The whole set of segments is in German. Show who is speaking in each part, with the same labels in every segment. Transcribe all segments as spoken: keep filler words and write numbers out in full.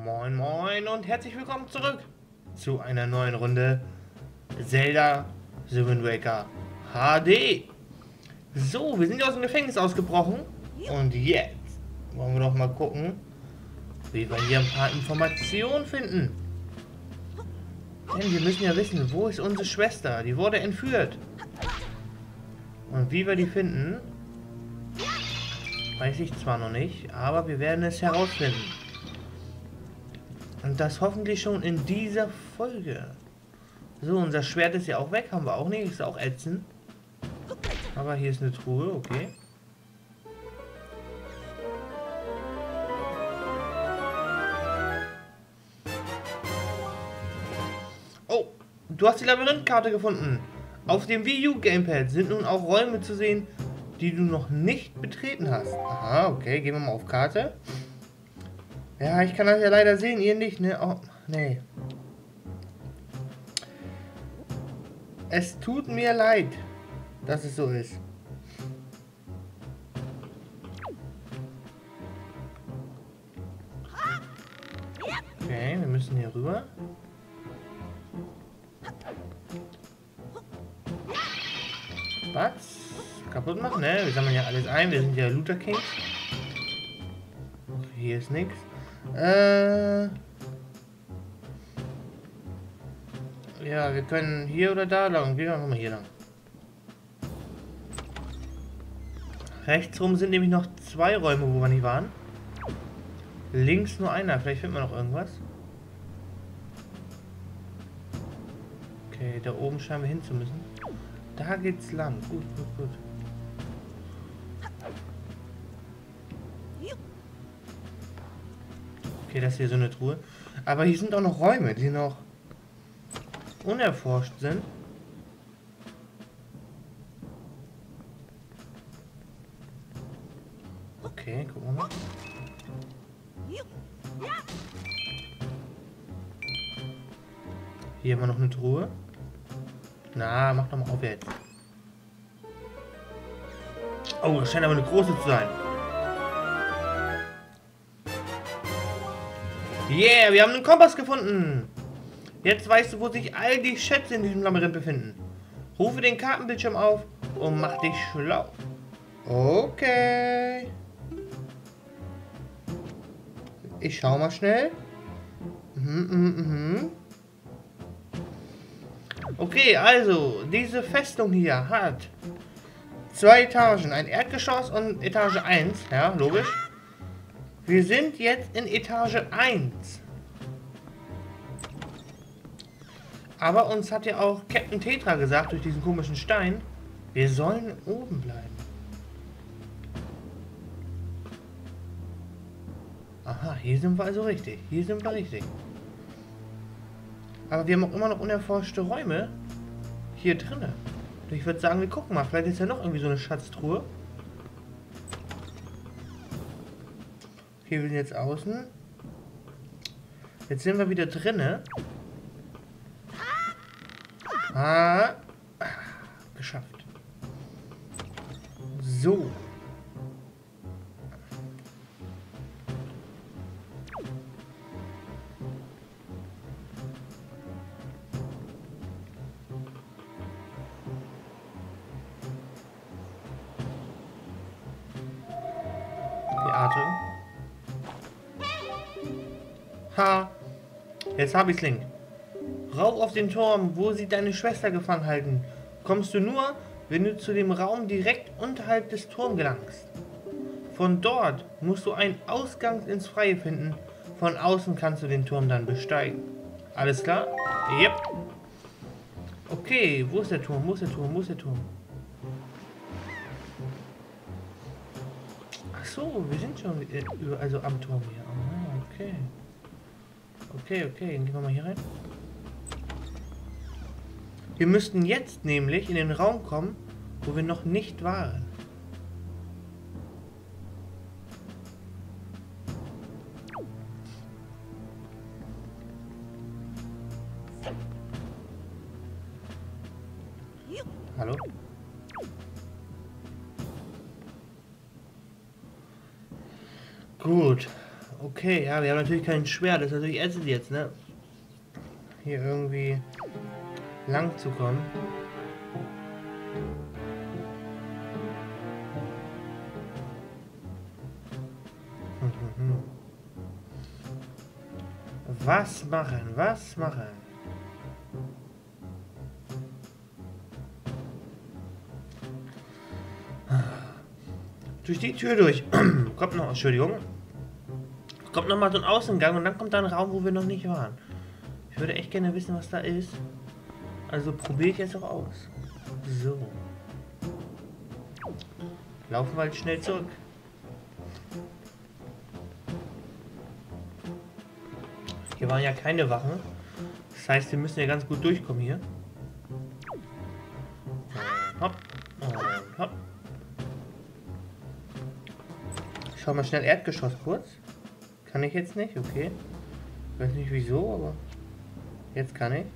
Speaker 1: Moin Moin und herzlich willkommen zurück zu einer neuen Runde Zelda The Wind Waker H D. So, wir sind ja aus dem Gefängnis ausgebrochen und jetzt wollen wir doch mal gucken, wie wir hier ein paar Informationen finden. Denn wir müssen ja wissen, wo ist unsere Schwester? Die wurde entführt. Und wie wir die finden, weiß ich zwar noch nicht, aber wir werden es herausfinden. Und das hoffentlich schon in dieser Folge. So, unser Schwert ist ja auch weg, haben wir auch nicht, ist auch ätzend. Aber hier ist eine Truhe, okay. Oh, du hast die Labyrinthkarte gefunden. Auf dem Wii U Gamepad sind nun auch Räume zu sehen, die du noch nicht betreten hast. Aha, okay, gehen wir mal auf Karte. Ja, ich kann das ja leider sehen, ihr nicht, ne? Oh, nee. Es tut mir leid, dass es so ist. Okay, wir müssen hier rüber. Was? Kaputt machen, ne? Wir sammeln ja alles ein, wir sind ja Looter Kings. Hier ist nichts. Äh. Ja, wir können hier oder da lang. Gehen wir mal hier lang. Rechtsrum sind nämlich noch zwei Räume, wo wir nicht waren. Links nur einer. Vielleicht finden wir noch irgendwas. Okay, da oben scheinen wir hin zu müssen. Da geht's lang. Gut, gut, gut. Okay, das ist hier so eine Truhe. Aber hier sind auch noch Räume, die noch unerforscht sind. Okay, gucken wir mal. Hier haben wir noch eine Truhe. Na, mach doch mal auf jetzt. Oh, das scheint aber eine große zu sein. Yeah, wir haben einen Kompass gefunden. Jetzt weißt du, wo sich all die Schätze in diesem Labyrinth befinden. Rufe den Kartenbildschirm auf und mach dich schlau. Okay. Ich schau mal schnell. Mhm, mhm, mhm. Okay, also, diese Festung hier hat zwei Etagen, ein Erdgeschoss und Etage eins. Ja, logisch. Wir sind jetzt in Etage eins. Aber uns hat ja auch Captain Tetra gesagt, durch diesen komischen Stein, wir sollen oben bleiben. Aha, hier sind wir also richtig. Hier sind wir richtig. Aber wir haben auch immer noch unerforschte Räume hier drinne. Ich würde sagen, wir gucken mal. Vielleicht ist ja noch irgendwie so eine Schatztruhe. Okay, wir sind jetzt außen. Jetzt sind wir wieder drinne. Ah, geschafft. So. Theater. Ha. Jetzt habe ich's, Link. Rauch auf den Turm, wo sie deine Schwester gefangen halten. Kommst du nur, wenn du zu dem Raum direkt unterhalb des Turms gelangst. Von dort musst du einen Ausgang ins Freie finden. Von außen kannst du den Turm dann besteigen. Alles klar? Yep. Okay, wo ist der Turm? Wo ist der Turm? Wo ist der Turm? Ach so, wir sind schon über, also am Turm hier. Ah, okay. Okay, okay, dann gehen wir mal hier rein. Wir müssten jetzt nämlich in den Raum kommen, wo wir noch nicht waren. Hallo? Gut. Okay, ja, wir haben natürlich kein Schwert. Das ist natürlich ätzend jetzt, ne? Hier irgendwie lang zu kommen. Was machen? Was machen? Durch die Tür durch. Kommt noch, Entschuldigung. Kommt noch mal so ein Außengang und dann kommt da ein Raum, wo wir noch nicht waren. Ich würde echt gerne wissen, was da ist. Also probiere ich jetzt auch aus. So. Laufen wir halt schnell zurück. Hier waren ja keine Wachen. Das heißt, wir müssen ja ganz gut durchkommen hier. Und hopp. Und hopp. Ich schau mal schnell Erdgeschoss kurz. Kann ich jetzt nicht? Okay. Ich weiß nicht wieso, aber jetzt kann ich.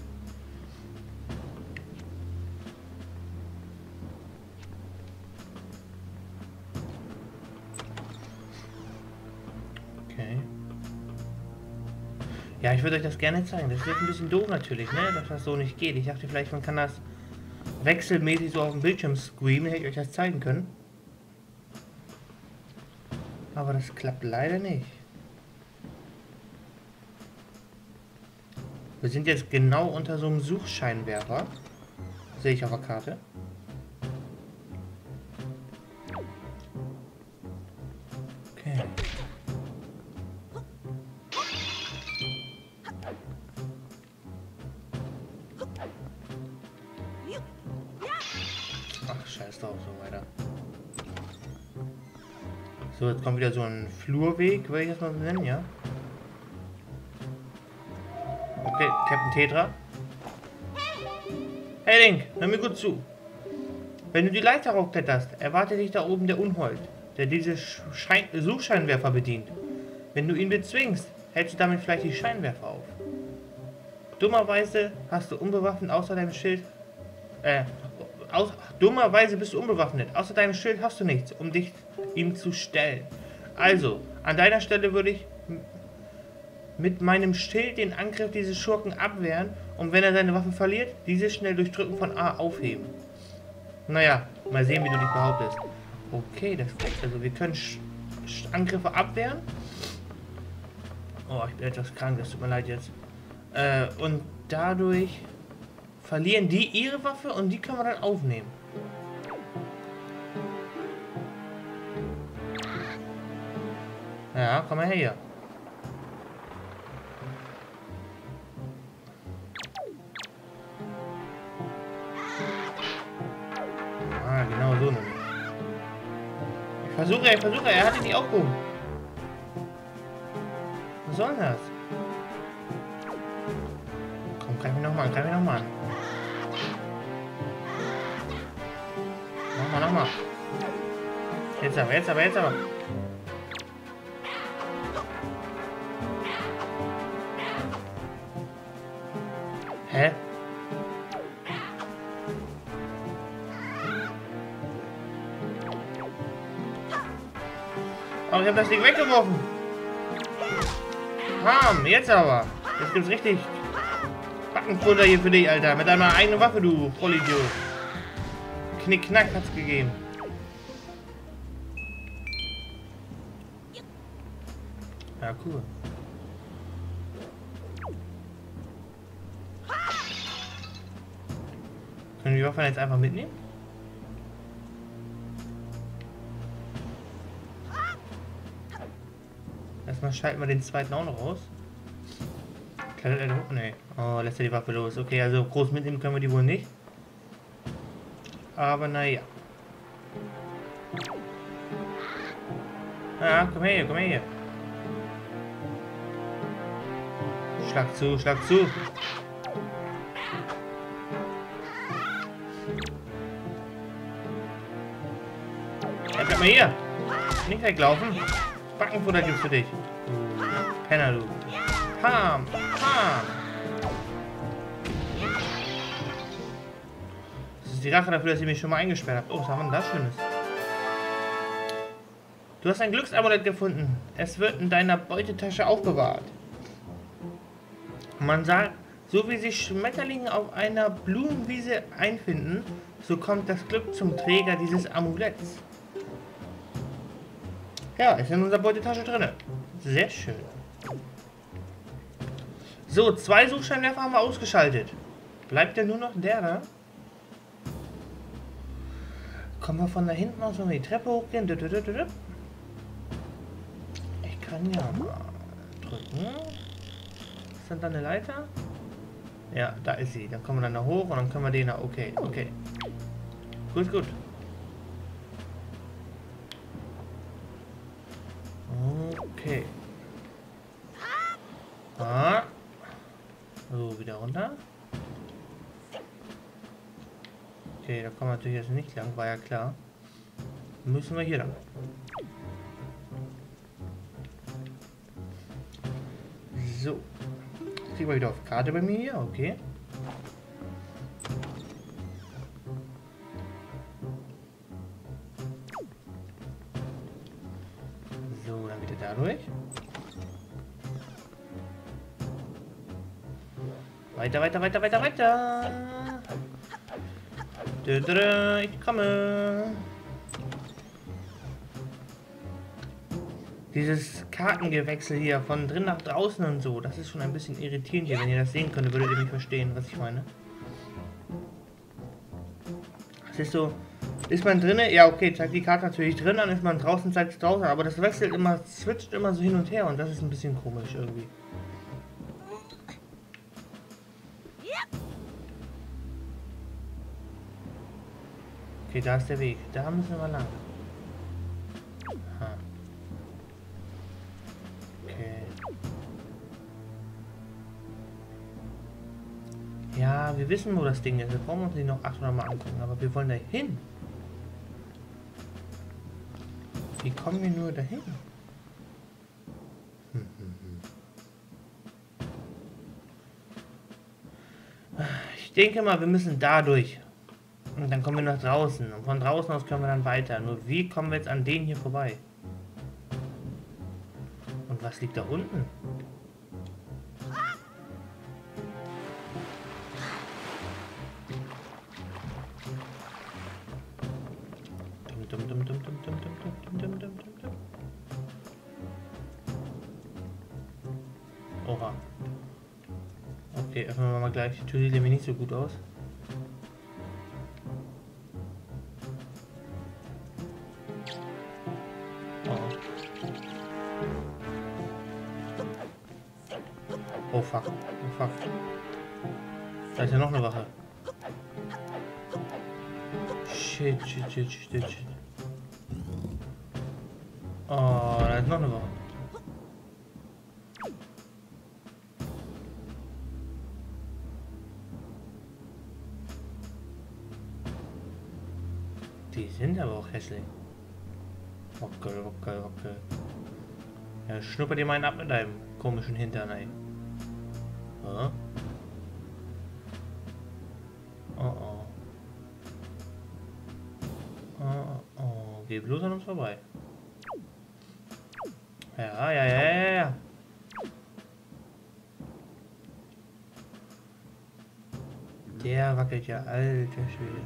Speaker 1: Okay. Ja, ich würde euch das gerne zeigen. Das ist jetzt ein bisschen doof natürlich, ne? Dass das so nicht geht. Ich dachte vielleicht, man kann das wechselmäßig so auf dem Bildschirm screamen. Hätte ich euch das zeigen können. Aber das klappt leider nicht. Wir sind jetzt genau unter so einem Suchscheinwerfer. Sehe ich auf der Karte. Okay. Ach, scheiß drauf, so weiter. So, jetzt kommt wieder so ein Flurweg, würde ich das mal nennen, ja? Okay, Captain Tetra. Hey Link, hör mir gut zu. Wenn du die Leiter hochkletterst, erwartet dich da oben der Unhold, der diese Schein Suchscheinwerfer bedient. Wenn du ihn bezwingst, hältst du damit vielleicht die Scheinwerfer auf. Dummerweise hast du unbewaffnet außer deinem Schild... Äh, aus, dummerweise bist du unbewaffnet. Außer deinem Schild hast du nichts, um dich ihm zu stellen. Also, an deiner Stelle würde ich mit meinem Schild den Angriff dieses Schurken abwehren und wenn er seine Waffe verliert, diese schnell durch Drücken von A aufheben. Naja, mal sehen, wie du dich behauptest. Okay, das geht. Also wir können Sch Sch Angriffe abwehren. Oh, ich bin etwas krank, das tut mir leid jetzt. Äh, und dadurch verlieren die ihre Waffe und die können wir dann aufnehmen. Ja, komm mal her hier. Ah, genau so nämlich. Ich versuche, ich versuche, er hat ihn nicht aufgehoben. Was soll das? Komm, greif mich nochmal an, greif mich nochmal an. Nochmal, nochmal. Jetzt aber, jetzt aber, jetzt aber. Hä? Oh, ich habe das Ding weggeworfen. Bam, jetzt aber. Jetzt gibt's richtig Backenfutter hier für dich, Alter. Mit deiner eigenen Waffe, du Vollidiot. Knick-Knack hat's gegeben. Ja, cool. Können wir die Waffe jetzt einfach mitnehmen? Erstmal schalten wir den zweiten auch noch aus. Klettert er da hoch? Nee. Oh, lässt er die Waffe los. Okay, also groß mitnehmen können wir die wohl nicht. Aber naja. Ja, komm her, komm her. Schlag zu, schlag zu. Ja, bleib mal hier. Nicht weglaufen. Backenfutter gibt's für dich. Du Penner, du. Pam, pam. Das ist die Rache dafür, dass ihr mich schon mal eingesperrt habt. Oh, was haben wir denn da Schönes? Du hast ein Glücksamulett gefunden. Es wird in deiner Beutetasche aufbewahrt. Man sagt, so wie sich Schmetterlinge auf einer Blumenwiese einfinden, so kommt das Glück zum Träger dieses Amuletts. Ja, ist in unserer Beutetasche drin. Sehr schön. So, zwei Suchscheinwerfer haben wir ausgeschaltet. Bleibt ja nur noch der da. Kommen wir von da hinten aus, wenn wir die Treppe hochgehen. Ich kann ja mal drücken. Ist dann da eine Leiter? Ja, da ist sie. Dann kommen wir dann da hoch und dann können wir den da. Okay, okay. Gut, gut. Okay. Ah. So, wieder runter. Okay, da kommen wir natürlich jetzt nicht lang, war ja klar. Müssen wir hier lang. So. Jetzt gehen wir wieder auf Karte bei mir hier, okay. So, dann wieder dadurch. Weiter, weiter, weiter, weiter, weiter. Ich komme. Dieses Kartengewechsel hier von drin nach draußen und so, das ist schon ein bisschen irritierend hier. Wenn ihr das sehen könntet, würdet ihr mich verstehen, was ich meine. Es ist so, ist man drinnen, ja okay, zeigt die Karte natürlich drin, dann ist man draußen, zeigt es draußen, aber das wechselt immer, switcht immer so hin und her und das ist ein bisschen komisch irgendwie. Okay, da ist der Weg. Da müssen wir lang. Aha. Okay. Ja, wir wissen, wo das Ding ist. Wir brauchen uns die noch achthundert Mal angucken, aber wir wollen da hin. Wie kommen wir nur dahin? Hm, hm, hm. Ich denke mal, wir müssen da durch. Und dann kommen wir nach draußen. Und von draußen aus können wir dann weiter. Nur wie kommen wir jetzt an den hier vorbei? Und was liegt da unten? Dum, dum, dum, dum, dum, dum, dum, dum, dum, dum, dum. Oha. Okay, öffnen wir mal gleich. Die Tür sieht nämlich nicht so gut aus. Oh fuck, oh fuck. Da ist ja noch eine Wache. Shit, shit, shit, shit, shit. Oh, da ist noch eine Wache. Die sind aber auch hässlich. Okay, okay, okay. Ja, schnupper dir meinen ab mit deinem komischen Hintern, ey. Oh. Oh oh. Oh oh. Geh bloß an uns vorbei. Ja, ja, ja, ja, ja. Der wackelt ja, alter Schwede.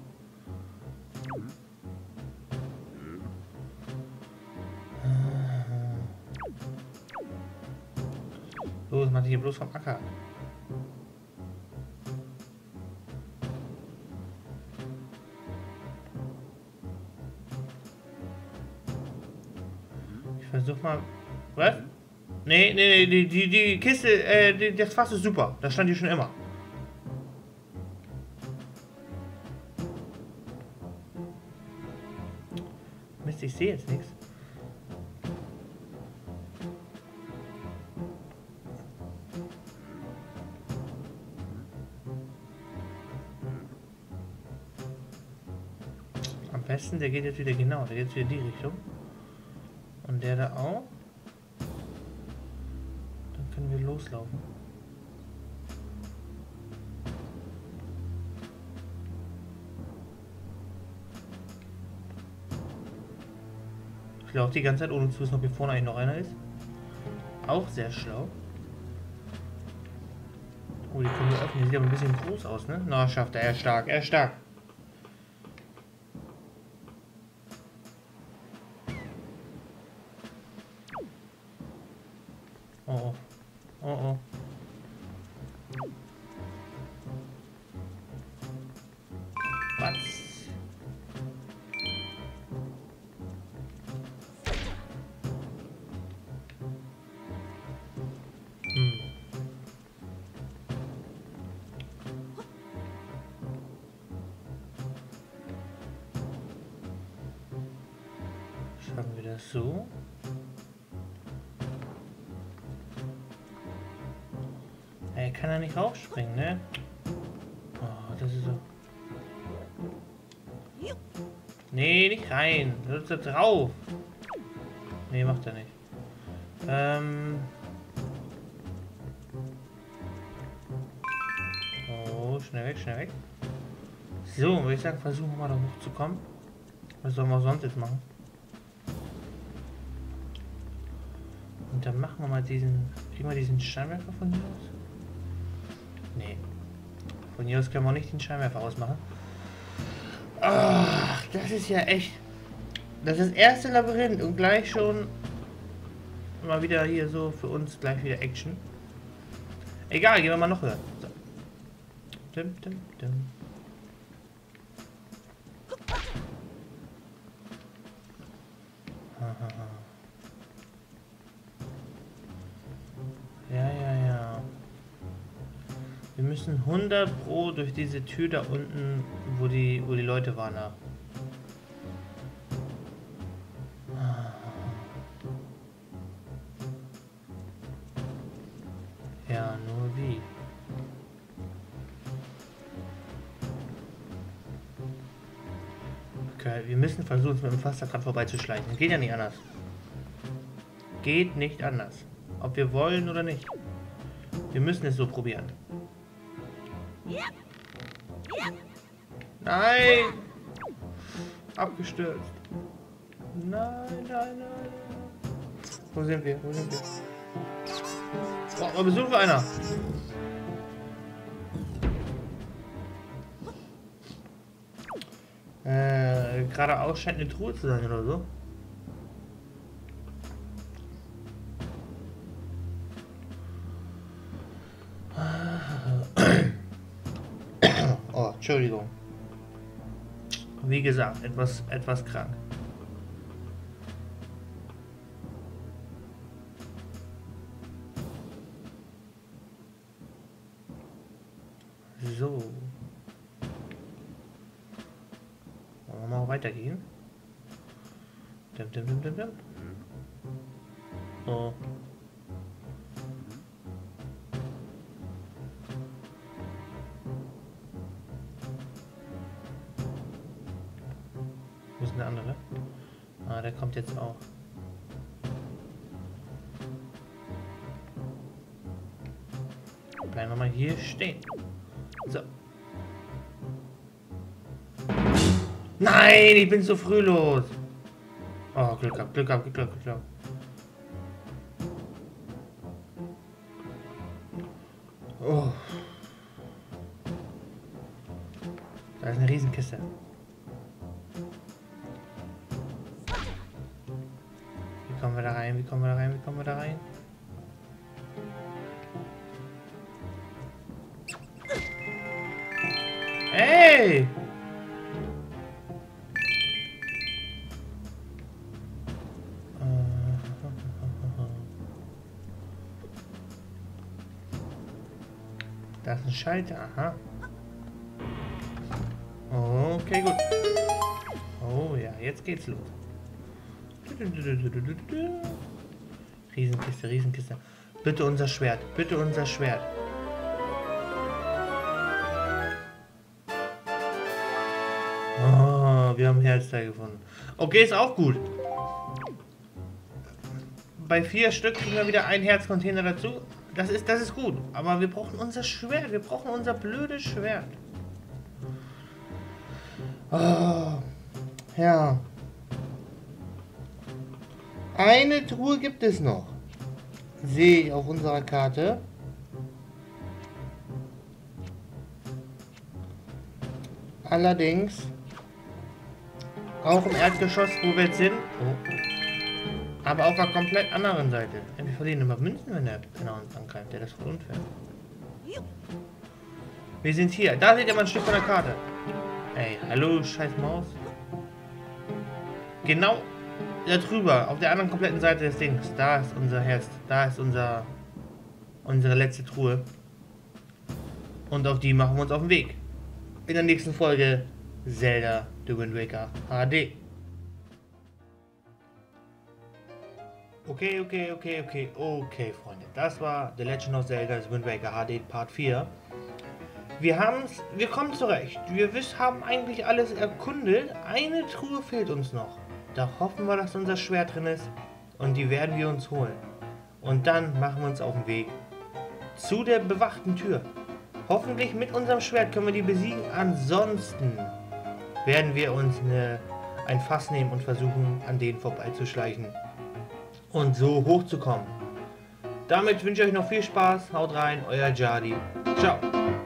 Speaker 1: Los, mach dich hier bloß vom Acker. Ich versuch mal. Was? Nee, nee, nee, die, die, die Kiste, äh, die, das Fass ist super. Das stand hier schon immer. Mist, ich sehe jetzt nichts. Am besten, der geht jetzt wieder genau, der geht jetzt wieder in die Richtung. Und der da auch. Dann können wir loslaufen. laufe die ganze Zeit, ohne zu wissen, ob hier vorne eigentlich noch einer ist. Auch sehr schlau. Oh, die können wir öffnen. Die sieht aber ein bisschen groß aus, ne? Na, schafft er. Er ist stark. Er ist stark. Oh, oh. Oh, oh. Was? Hm. Schaffen wir das so? Er kann ja nicht raufspringen, ne? Oh, das ist so. Nee, nicht rein. Du sitzt da drauf. Nee, macht er nicht. Ähm. Oh, schnell weg, schnell weg. So, würde ich sagen, versuchen wir mal da hochzukommen. Was sollen wir sonst jetzt machen? Und dann machen wir mal diesen. Kriegen wir diesen Scheinwerfer von hier aus? Nee. Von hier aus können wir auch nicht den Scheinwerfer ausmachen. Ach, das ist ja echt. Das ist das erste Labyrinth und gleich schon mal wieder hier so für uns gleich wieder Action. Egal, gehen wir mal noch höher. So. Dim, dim, dim. Ja, ja, ja. Wir müssen hundert Pro durch diese Tür da unten, wo die, wo die Leute waren. Da. Ja, nur wie? Okay, wir müssen versuchen, uns mit dem Faster gerade vorbeizuschleichen. Geht ja nicht anders. Geht nicht anders. Ob wir wollen oder nicht. Wir müssen es so probieren. Nein! Abgestürzt. Nein, nein, nein. Wo sind wir? Wo sind wir? Oh, wir besuchen einer. Äh, geradeaus scheint eine Truhe zu sein oder so. Oh, Entschuldigung. Wie gesagt, etwas, etwas krank. So. Wollen wir mal weitergehen? Dim, dim, dim, dim, dim. Oh. Wo ist denn der andere? Ah, der kommt jetzt auch. Bleiben wir mal hier stehen. So. Nein, ich bin zu früh los. Oh, Glück gehabt, Glück gehabt, Glück gehabt, Glück gehabt. Oh. Da ist eine Riesenkiste. Wie kommen wir da rein? Wie kommen wir da rein? Wie kommen wir da rein? Hey! Da ist ein Schalter, aha. Okay, gut. Oh ja, jetzt geht's los. Riesenkiste, Riesenkiste. Bitte unser Schwert, bitte unser Schwert. Oh, wir haben ein Herzteil gefunden. Okay, ist auch gut. Bei vier Stück kriegen wir wieder einen Herzcontainer dazu. Das ist, das ist gut. Aber wir brauchen unser Schwert. Wir brauchen unser blödes Schwert. Oh, ja. Eine Truhe gibt es noch. Sehe ich auf unserer Karte. Allerdings auch im Erdgeschoss, wo wir jetzt sind. Oh. Aber auf der komplett anderen Seite. Wir verlieren immer Münzen, wenn der Penner uns angreift. Der ist voll unfair. Wir sind hier. Da seht ihr mal ein Stück von der Karte. Ey, hallo, scheiß Maus. Genau da drüber, auf der anderen kompletten Seite des Dings. Da ist unser Herz. Da ist unser unsere letzte Truhe. Und auf die machen wir uns auf den Weg. In der nächsten Folge Zelda The Wind Waker H D. Okay, okay, okay, okay, okay, Freunde. Das war The Legend of Zelda The Wind Waker H D Part vier. Wir haben's, wir kommen zurecht. Wir wissen, haben eigentlich alles erkundet. Eine Truhe fehlt uns noch. Da hoffen wir, dass unser Schwert drin ist. Und die werden wir uns holen. Und dann machen wir uns auf den Weg zu der bewachten Tür. Hoffentlich mit unserem Schwert können wir die besiegen. Ansonsten werden wir uns eine, ein Fass nehmen und versuchen, an denen vorbeizuschleichen. Und so hochzukommen. Damit wünsche ich euch noch viel Spaß. Haut rein, euer Jadi. Ciao.